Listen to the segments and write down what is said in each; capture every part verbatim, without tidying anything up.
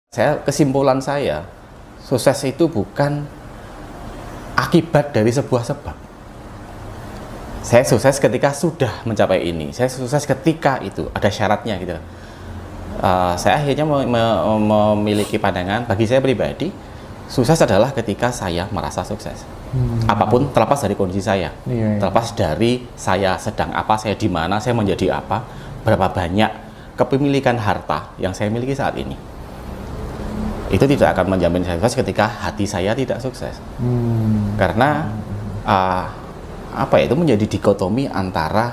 Saya kesimpulan saya, sukses itu bukan akibat dari sebuah sebab. Saya sukses ketika sudah mencapai ini. Saya sukses ketika itu ada syaratnya gitu. Uh, saya akhirnya me me memiliki pandangan, bagi saya pribadi, sukses adalah ketika saya merasa sukses. Hmm. Apapun terlepas dari kondisi saya, iya, iya. terlepas dari saya sedang apa, saya di mana, saya menjadi apa, berapa banyak kepemilikan harta yang saya miliki saat ini. Itu tidak akan menjamin saya sukses ketika hati saya tidak sukses. Hmm. Karena uh, apa ya, itu menjadi dikotomi antara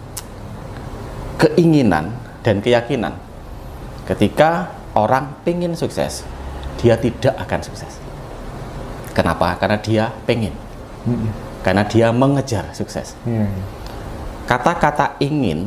keinginan dan keyakinan. Ketika orang pengen sukses, dia tidak akan sukses. Kenapa? Karena dia pengen. Hmm. Karena dia mengejar sukses. Kata-kata hmm. ingin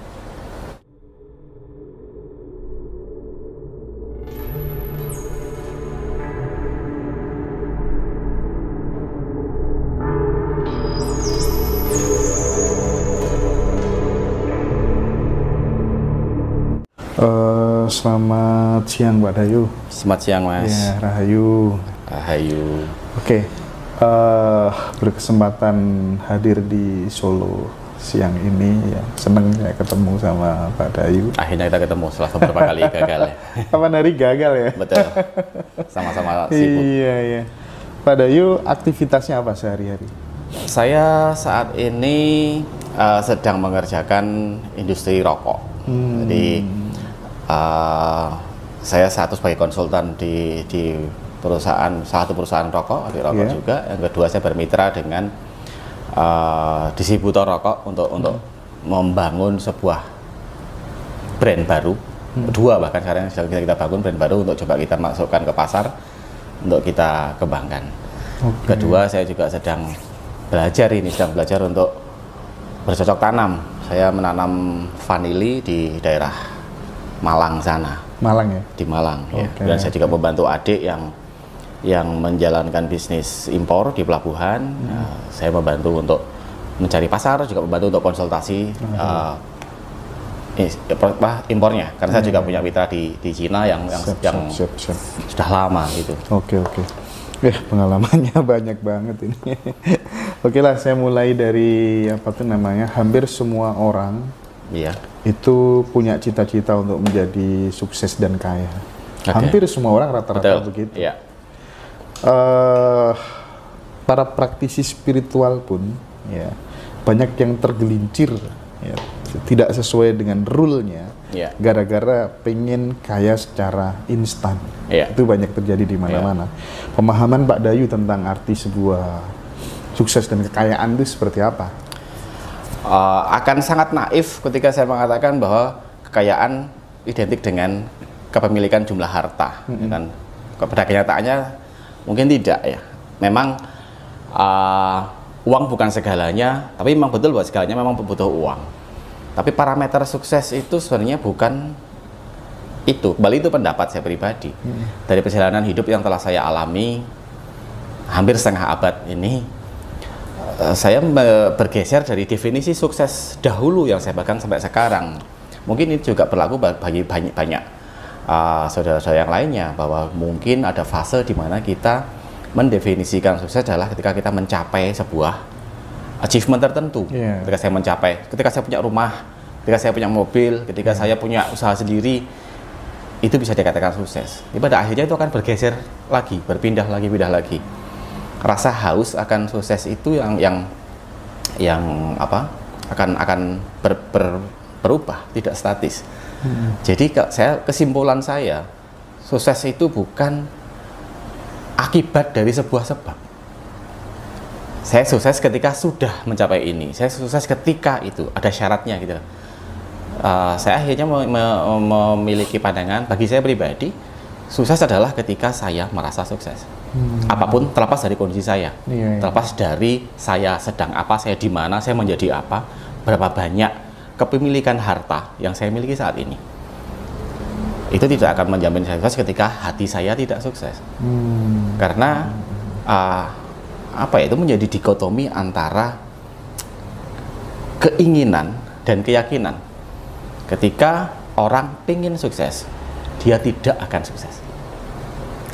Uh, selamat siang Pak Dayu. Selamat siang Mas. Ya, Rahayu. Rahayu. Oke, okay. uh, berkesempatan hadir di Solo siang ini, ya seneng ya ketemu sama Pak Dayu. Akhirnya kita ketemu setelah beberapa kali gagal ya. Kapan hari gagal ya? Betul. Sama-sama sibuk. Iya iya. Pak Dayu aktivitasnya apa sehari-hari? Saya saat ini uh, sedang mengerjakan industri rokok. Hmm. Jadi Uh, saya satu sebagai konsultan di, di perusahaan, salah satu perusahaan rokok, di rokok yeah. juga. Yang kedua, saya bermitra dengan uh, distributor rokok untuk hmm. untuk membangun sebuah brand baru, hmm. dua bahkan sekarang sedang kita, kita bangun brand baru untuk coba kita masukkan ke pasar untuk kita kembangkan. Okay. Kedua, saya juga sedang belajar ini, sedang belajar untuk bercocok tanam. Saya menanam vanili di daerah Malang sana. Malang ya? Di Malang okay. ya. Dan saya juga okay. membantu adik yang yang menjalankan bisnis impor di pelabuhan. Hmm. Uh, saya membantu untuk mencari pasar, juga membantu untuk konsultasi hmm. uh, impornya. Karena hmm. saya juga punya mitra di di Cina yang yang, siap, yang siap, siap, siap. sudah lama gitu. Oke okay, oke. Okay. Eh pengalamannya banyak banget ini. Oke okay lah, saya mulai dari apa tuh namanya? Hampir semua orang. Iya. Itu punya cita-cita untuk menjadi sukses dan kaya. Okay. Hampir semua orang rata-rata begitu. Iya. Uh, para praktisi spiritual pun, ya banyak yang tergelincir, ya, tidak sesuai dengan rule-nya, yeah. gara-gara pengen kaya secara instan. Yeah. Itu banyak terjadi di mana-mana. Yeah. Pemahaman Pak Dayu tentang arti sebuah sukses dan kekayaan itu seperti apa? Uh, akan sangat naif ketika saya mengatakan bahwa kekayaan identik dengan kepemilikan jumlah harta. Mm-hmm. Kan? Pada kenyataannya mungkin tidak ya. Memang uh, uang bukan segalanya, tapi memang betul bahwa segalanya memang butuh uang. Tapi parameter sukses itu sebenarnya bukan itu. Kembali itu pendapat saya pribadi. Mm-hmm. Dari perjalanan hidup yang telah saya alami hampir setengah abad ini, saya bergeser dari definisi sukses dahulu yang saya pegang sampai sekarang. Mungkin ini juga berlaku bagi banyak-banyak uh, saudara-saudara yang lainnya, bahwa mungkin ada fase di mana kita mendefinisikan sukses adalah ketika kita mencapai sebuah achievement tertentu. Yeah. Ketika saya mencapai, ketika saya punya rumah, ketika saya punya mobil, ketika yeah. saya punya usaha sendiri, itu bisa dikatakan sukses. Tapi pada akhirnya itu akan bergeser lagi, berpindah lagi, pindah lagi. Rasa haus akan sukses itu yang yang yang apa akan akan ber, ber, berubah, tidak statis. Hmm. Jadi saya kesimpulan saya, sukses itu bukan akibat dari sebuah sebab. Saya sukses ketika sudah mencapai ini. Saya sukses ketika itu ada syaratnya gitu. Uh, saya akhirnya me, me, memiliki pandangan, bagi saya pribadi, sukses adalah ketika saya merasa sukses. Hmm. Apapun terlepas dari kondisi saya, iya, iya. terlepas dari saya sedang apa, saya di mana, saya menjadi apa, berapa banyak kepemilikan harta yang saya miliki saat ini. Itu tidak akan menjamin saya sukses ketika hati saya tidak sukses. Hmm. Karena uh, apa ya, itu menjadi dikotomi antara keinginan dan keyakinan. Ketika orang pengen sukses, dia tidak akan sukses.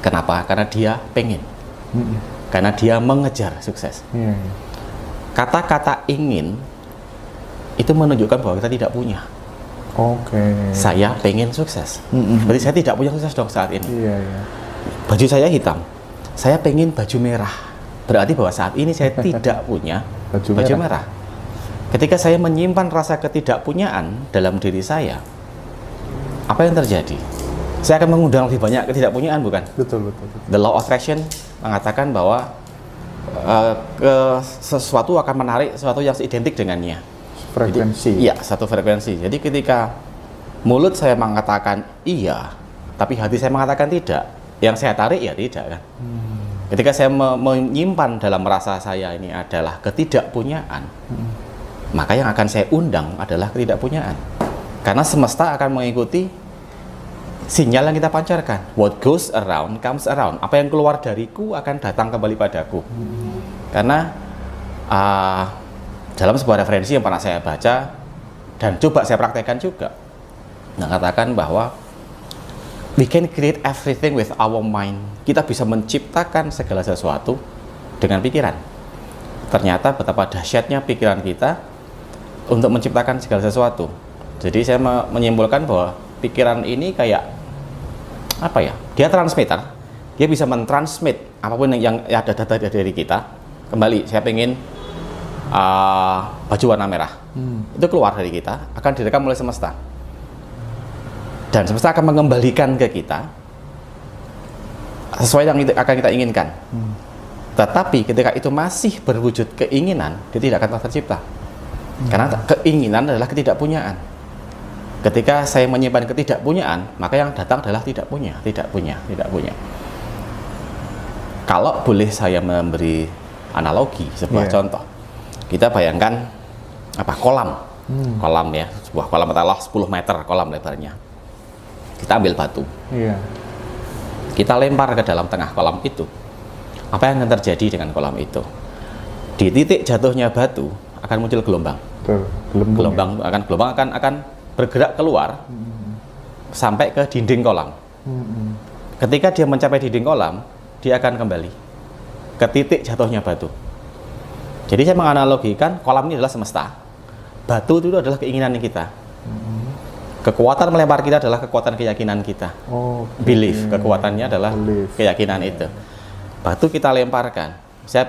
Kenapa? Karena dia pengen. Mm-mm. Karena dia mengejar sukses. Yeah, yeah. Kata-kata ingin itu menunjukkan bahwa kita tidak punya. Oke. Okay. Saya pengen sukses. Mm-mm. Berarti saya tidak punya sukses dong saat ini. Yeah, yeah. Baju saya hitam. Saya pengen baju merah. Berarti bahwa saat ini saya tidak punya baju, baju merah. merah. Ketika saya menyimpan rasa ketidakpunyaan dalam diri saya, apa yang terjadi? Saya akan mengundang lebih banyak ketidakpunyaan, bukan? Betul, betul, betul. The law of attraction mengatakan bahwa uh, ke sesuatu akan menarik sesuatu yang identik dengannya. Frekuensi. Iya, satu frekuensi. Jadi ketika mulut saya mengatakan iya, tapi hati saya mengatakan tidak, yang saya tarik ya tidak kan. Hmm. Ketika saya me menyimpan dalam rasa saya ini adalah ketidakpunyaan, hmm. maka yang akan saya undang adalah ketidakpunyaan. Karena semesta akan mengikuti sinyal yang kita pancarkan. What goes around comes around. Apa yang keluar dariku akan datang kembali padaku. Hmm. Karena uh, dalam sebuah referensi yang pernah saya baca dan coba saya praktekkan juga, mengatakan bahwa we can create everything with our mind. Kita bisa menciptakan segala sesuatu dengan pikiran. Ternyata betapa dahsyatnya pikiran kita untuk menciptakan segala sesuatu. Jadi saya menyimpulkan bahwa pikiran ini kayak apa ya? Dia transmitter. Dia bisa mentransmit apapun yang ada data dari kita. Kembali, saya pengen uh, baju warna merah. Hmm. Itu keluar dari kita, akan direkam oleh semesta. Dan semesta akan mengembalikan ke kita sesuai yang akan kita inginkan. Hmm. Tetapi ketika itu masih berwujud keinginan, dia tidak akan tercipta. Hmm. Karena keinginan adalah ketidakpunyaan. Ketika saya menyimpan ketidakpunyaan, maka yang datang adalah tidak punya, tidak punya, tidak punya. Kalau boleh saya memberi analogi, sebuah yeah. contoh, kita bayangkan apa kolam, hmm. kolam ya, sebuah kolam adalah sepuluh meter kolam lebarnya. Kita ambil batu, yeah. kita lempar ke dalam tengah kolam itu. Apa yang akan terjadi dengan kolam itu? Di titik jatuhnya batu akan muncul gelombang. Betul, gelombang ya? akan gelombang akan akan bergerak keluar hmm. sampai ke dinding kolam. Hmm. Ketika dia mencapai dinding kolam, dia akan kembali ke titik jatuhnya batu. Jadi saya menganalogikan kolam ini adalah semesta. Batu itu adalah keinginan kita. Hmm. Kekuatan melempar kita adalah kekuatan keyakinan kita. Oh, okay. Belief, kekuatannya adalah Belief. keyakinan yeah. itu. Batu kita lemparkan. Saya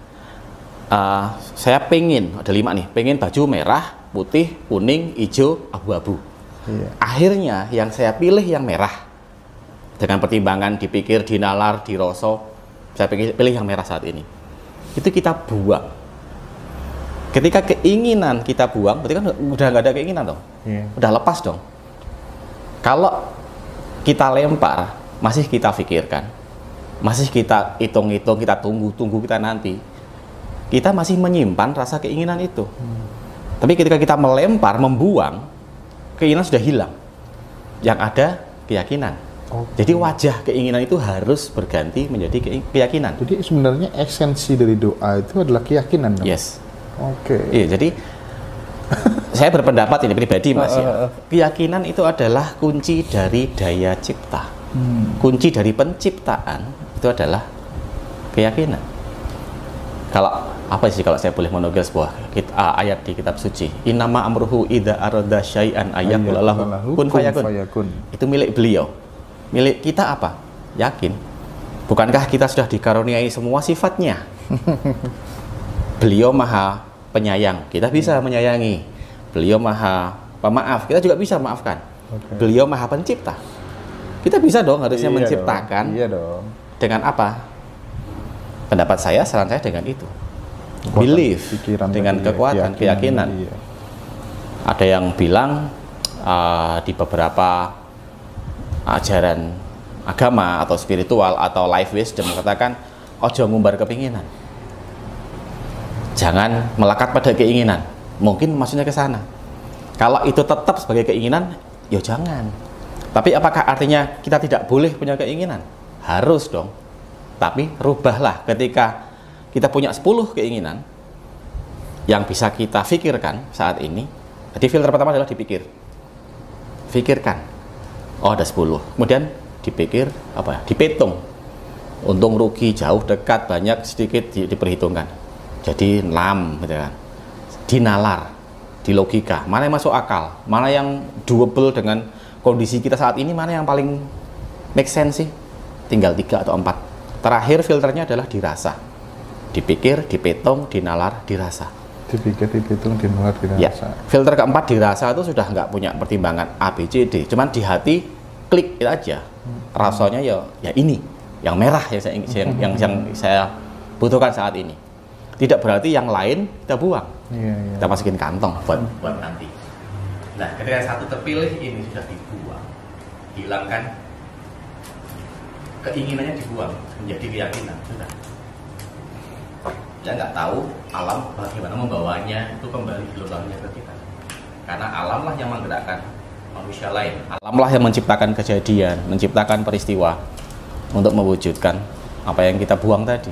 uh, saya pengen ada lima nih, pengen baju merah, putih, kuning, hijau, abu-abu. Iya. Akhirnya yang saya pilih yang merah. Dengan pertimbangan dipikir, dinalar, diroso, saya pilih, pilih yang merah saat ini. Itu kita buang. Ketika keinginan kita buang, berarti kan udah nggak ada keinginan dong. Iya. Udah lepas dong. Kalau kita lempar, masih kita pikirkan, masih kita hitung-hitung, kita tunggu-tunggu, kita nanti, kita masih menyimpan rasa keinginan itu. Hmm. Tapi ketika kita melempar, membuang, keinginan sudah hilang. Yang ada keyakinan. Okay. Jadi wajah keinginan itu harus berganti menjadi keyakinan. Jadi sebenarnya esensi dari doa itu adalah keyakinan dong? Yes. Oke. Okay. Iya, jadi saya berpendapat ini pribadi Mas ya. Keyakinan itu adalah kunci dari daya cipta. Hmm. Kunci dari penciptaan itu adalah keyakinan. Kalau apa sih kalau saya boleh menukil sebuah kita, uh, ayat di kitab suci, innama amruhu idza arada syai'an ayyaqula lahu kun fayakun. Itu milik beliau. Milik kita apa? Yakin. Bukankah kita sudah dikaruniai semua sifatnya? Beliau maha penyayang, kita bisa menyayangi. Beliau maha pemaaf, kita juga bisa maafkan. Okay. Beliau maha pencipta, kita bisa dong harusnya iya menciptakan. Dong. Iya dong. Dengan apa? Pendapat saya, saran saya dengan itu. Kekuatan, belief, dengan kekuatan, keyakinan. keyakinan. Iya. Ada yang bilang uh, di beberapa ajaran agama atau spiritual atau life wisdom mengatakan ojo ngumbar kepinginan, jangan melekat pada keinginan. Mungkin maksudnya ke sana. Kalau itu tetap sebagai keinginan, ya jangan. Tapi apakah artinya kita tidak boleh punya keinginan? Harus dong. Tapi rubahlah ketika kita punya sepuluh keinginan yang bisa kita pikirkan saat ini. Jadi filter pertama adalah dipikir. Pikirkan. Oh, ada sepuluh. Kemudian dipikir apa ya? Dipetung. untung rugi jauh dekat banyak sedikit di, diperhitungkan. Jadi enam gitu kan. Dinalar, di logika, mana yang masuk akal, mana yang doable dengan kondisi kita saat ini, mana yang paling make sense sih. Tinggal tiga atau empat. Terakhir filternya adalah dirasa. Dipikir, dipetung, dinalar, dirasa. Dipikir, dihitung, dinalar, dirasa. Ya, filter keempat dirasa itu sudah nggak punya pertimbangan A, B, C, D. Cuman di hati klik itu aja. Rasanya ya, ya ini, yang merah yang saya, yang, yang, yang saya butuhkan saat ini. Tidak berarti yang lain kita buang. Iya, iya. Kita masukin kantong buat buat nanti. Nah, ketika satu terpilih ini sudah dibuang, hilangkan keinginannya, dibuang menjadi keyakinan sudah. Ya nggak tahu alam bagaimana membawanya itu kembali gelombangnya ke kita, karena alam lah yang menggerakkan manusia lain, alam lah yang menciptakan kejadian, menciptakan peristiwa untuk mewujudkan apa yang kita buang tadi.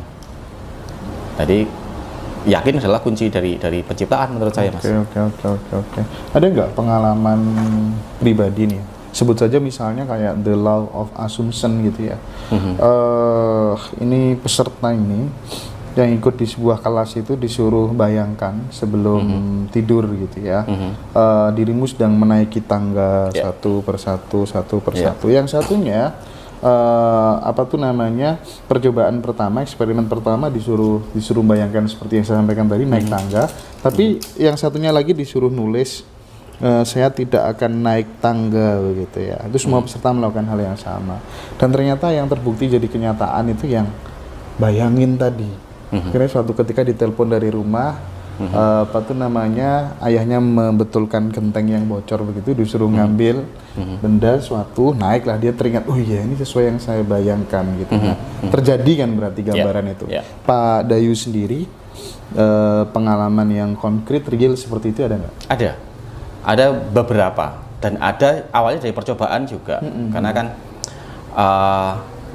Tadi yakin adalah kunci dari dari penciptaan menurut saya, Mas. Oke oke oke oke oke. Ada nggak pengalaman pribadi nih? Sebut saja misalnya kayak the law of assumption gitu ya. Mm-hmm. uh, ini peserta ini yang ikut di sebuah kelas itu disuruh bayangkan sebelum mm-hmm. tidur gitu ya, mm-hmm. uh, dirimu sedang menaiki tangga yeah. satu persatu, satu persatu. Yeah. Yang satunya uh, apa tuh namanya percobaan pertama, eksperimen pertama disuruh disuruh bayangkan seperti yang saya sampaikan tadi, naik mm-hmm. tangga, tapi mm-hmm. yang satunya lagi disuruh nulis uh, saya tidak akan naik tangga begitu ya. Itu semua mm-hmm. peserta melakukan hal yang sama, dan ternyata yang terbukti jadi kenyataan itu yang bayangin tadi. Mm-hmm. Akhirnya suatu ketika ditelepon dari rumah, mm-hmm. uh, apa tuh namanya, ayahnya membetulkan genteng yang bocor begitu, disuruh mm-hmm. ngambil mm-hmm. benda suatu, naiklah, dia teringat, oh iya ini sesuai yang saya bayangkan gitu. Mm-hmm. Nah, terjadi kan berarti gambaran yeah. itu. Yeah. Pak Dayu sendiri uh, pengalaman yang konkret real seperti itu ada nggak? Ada, ada beberapa, dan ada awalnya dari percobaan juga, mm-hmm. karena kan uh,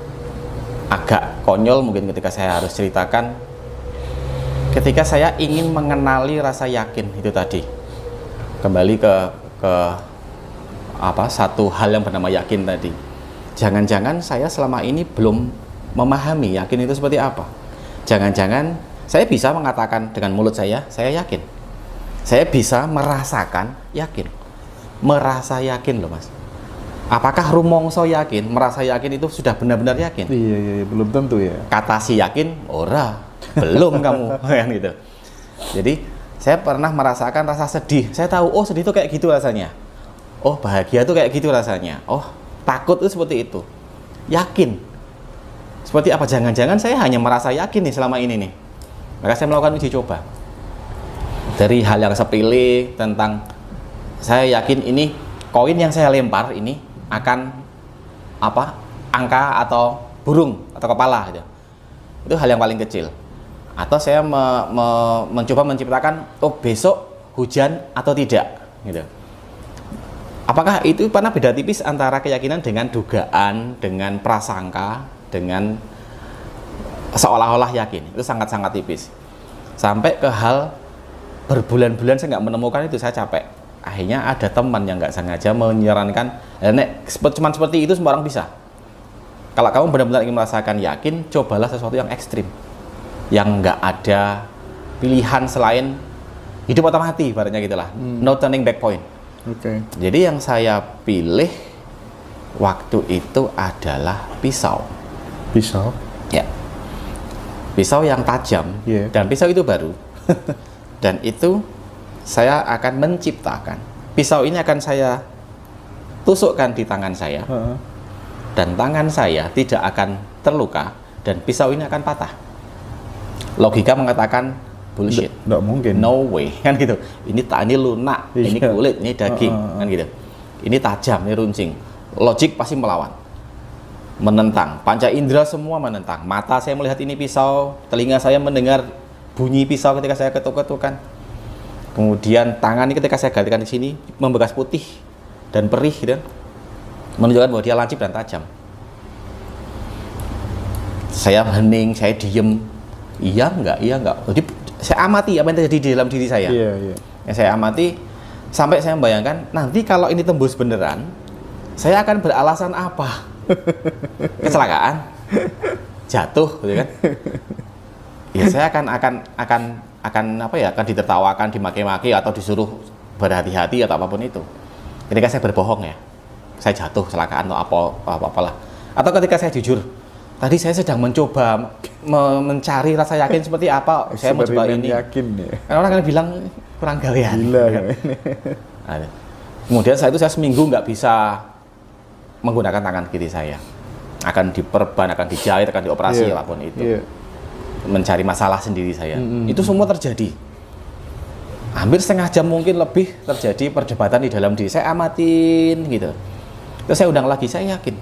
agak konyol mungkin ketika saya harus ceritakan, ketika saya ingin mengenali rasa yakin itu tadi, kembali ke ke apa satu hal yang bernama yakin tadi. Jangan-jangan saya selama ini belum memahami yakin itu seperti apa. Jangan-jangan saya bisa mengatakan dengan mulut saya, saya yakin. Saya bisa merasakan yakin, merasa yakin loh, Mas. Apakah rumongso yakin, merasa yakin itu sudah benar-benar yakin? Iya, iya, belum tentu ya. Kata si yakin, ora, belum kamu, kan gitu. Jadi saya pernah merasakan rasa sedih. Saya tahu, oh sedih itu kayak gitu rasanya. Oh bahagia itu kayak gitu rasanya. Oh takut itu seperti itu. Yakin. Seperti apa? Jangan-jangan saya hanya merasa yakin nih selama ini nih. Maka saya melakukan uji coba. Dari hal yang sepele tentang saya yakin ini koin yang saya lempar ini akan apa angka atau burung atau kepala gitu. Itu hal yang paling kecil. Atau saya me, me, mencoba menciptakan oh besok hujan atau tidak gitu. Apakah itu pernah beda tipis antara keyakinan dengan dugaan, dengan prasangka, dengan seolah-olah yakin? Itu sangat-sangat tipis. Sampai ke hal berbulan-bulan saya nggak menemukan itu, saya capek. Akhirnya ada teman yang nggak sengaja menyarankan, nek cuma seperti itu semua orang bisa. Kalau kamu benar-benar ingin merasakan yakin, cobalah sesuatu yang ekstrim, yang nggak ada pilihan selain hidup atau mati, ibaratnya gitulah. Hmm. No turning back point. Oke. Okay. Jadi yang saya pilih waktu itu adalah pisau. Pisau? Ya. Pisau yang tajam, yeah. Dan pisau itu baru. Dan itu saya akan menciptakan. Pisau ini akan saya tusukkan di tangan saya, uh-huh. dan tangan saya tidak akan terluka, dan pisau ini akan patah. Logika mengatakan bullshit. Nggak mungkin. No way, kan gitu. Ini tak, ini lunak, yeah. Ini kulit, ini daging, uh-huh. kan gitu. Ini tajam, ini runcing. Logik pasti melawan, menentang. Panca indera semua menentang. Mata saya melihat ini pisau, telinga saya mendengar bunyi pisau ketika saya ketuk-ketukan. Kemudian tangan ini ketika saya galikan di sini membekas putih dan perih gitu, menunjukkan bahwa dia lancip dan tajam. Saya hening, saya diem, iya enggak, iya enggak. Jadi saya amati apa yang terjadi di dalam diri saya. Iya, iya. Yang saya amati sampai saya membayangkan nanti kalau ini tembus beneran, saya akan beralasan apa? Kecelakaan. jatuh gitu kan. Ya saya akan akan akan akan apa ya, akan ditertawakan, dimaki-maki atau disuruh berhati-hati atau apapun itu. Ketika saya berbohong ya, saya jatuh kecelakaan atau apa apa apalah. Atau ketika saya jujur, tadi saya sedang mencoba me mencari rasa yakin seperti apa, saya mau coba ini. Yakin ya. Karena orang akan bilang kurang gawean. Gila kan. Nah, kemudian saya itu saya seminggu nggak bisa menggunakan tangan kiri saya. Akan diperban, akan dijahit, akan dioperasi yeah. apapun itu. Yeah. Mencari masalah sendiri saya. Mm-hmm. Itu semua terjadi. Hampir setengah jam mungkin lebih terjadi perdebatan di dalam diri. Saya amatin gitu. Terus saya undang lagi, saya yakin.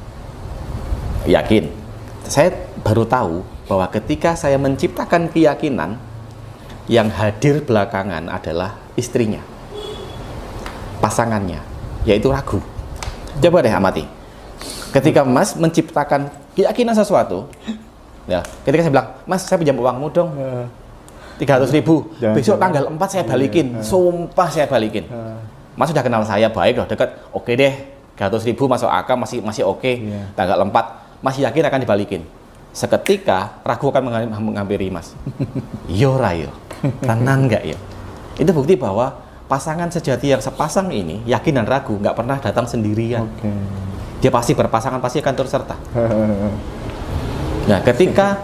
Yakin. Saya baru tahu bahwa ketika saya menciptakan keyakinan, yang hadir belakangan adalah istrinya, pasangannya, yaitu ragu. Coba deh amati. Ketika Mas menciptakan keyakinan sesuatu, ya, ketika saya bilang, Mas, saya pinjam uangmu dong, tiga ratus ribu, besok tanggal empat saya balikin, sumpah saya balikin. Mas sudah kenal saya baik, loh, dekat, oke deh, tiga ratus ribu masuk akal, masih masih oke, tanggal empat, masih yakin akan dibalikin. Seketika ragu akan menghampiri Mas. Yo rayo, tenang nggak ya? Itu bukti bahwa pasangan sejati yang sepasang ini, yakin dan ragu, nggak pernah datang sendirian. Okay. Dia pasti berpasangan, pasti akan turut serta. Nah, ketika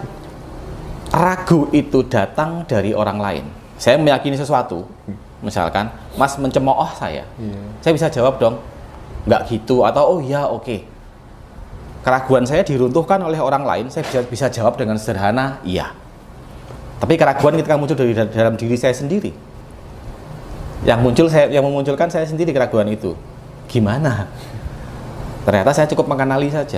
ragu itu datang dari orang lain, saya meyakini sesuatu, misalkan Mas mencemooh saya, yeah. saya bisa jawab dong, nggak gitu, atau oh ya oke. Okay. Keraguan saya diruntuhkan oleh orang lain, saya bisa, bisa jawab dengan sederhana, iya. Tapi keraguan ketika muncul dari dalam diri saya sendiri, yang muncul saya, yang memunculkan saya sendiri keraguan itu, gimana? Ternyata saya cukup mengenali saja.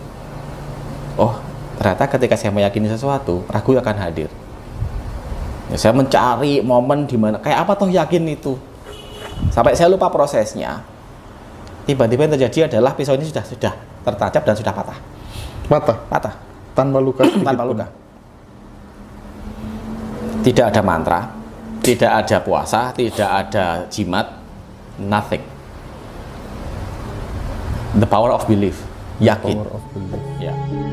Oh, ternyata ketika saya meyakini sesuatu, ragu akan hadir. Ya, saya mencari momen di mana, kayak apa toh yakin itu, sampai saya lupa prosesnya. Tiba-tiba yang terjadi adalah pisau ini sudah sudah tertancap dan sudah patah. Patah? Patah. Tanpa luka? Tanpa luka. Tidak ada mantra, tidak ada puasa, tidak ada jimat, nothing. The power of belief. Yakin. The power of belief. Ya.